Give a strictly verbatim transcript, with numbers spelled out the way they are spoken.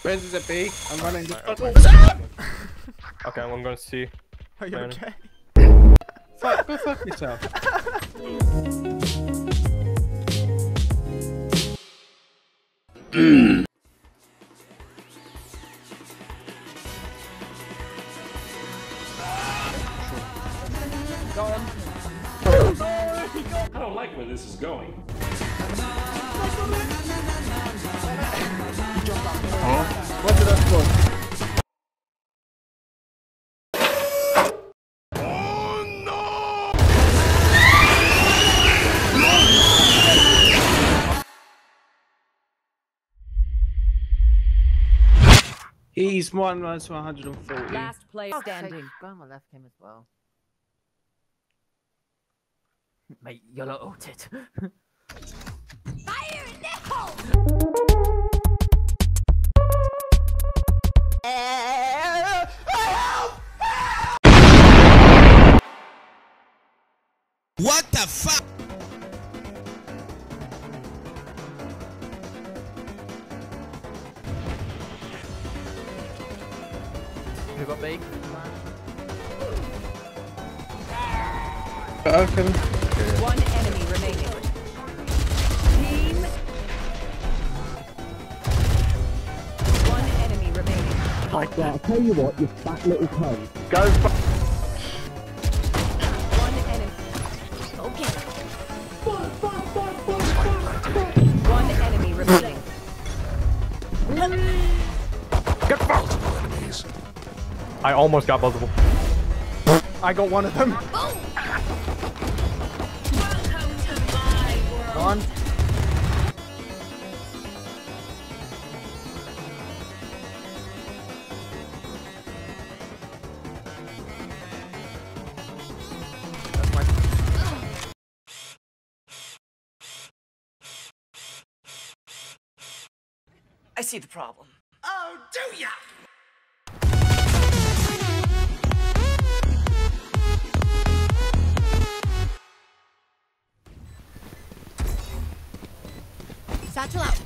Where's is it B? I'm running. Right, okay. Okay, I'm going to see. Are you okay? Fuck, go fuck yourself. I don't like where this is going. What did I score? He's one minus one hundred and forty. Last player standing. Go on my left him as well. Mate, you're not ulted. Fire in the hole! What the fuck? Who got B? Open. One enemy remaining. Team. One enemy remaining. Like that. I'll tell you what, you fat little cunt. Go f One enemy. Okay. One enemy remaining. Get fucked! I almost got both of them. I got one of them. One. That's my. I see the problem. Oh, do ya? Satchel out.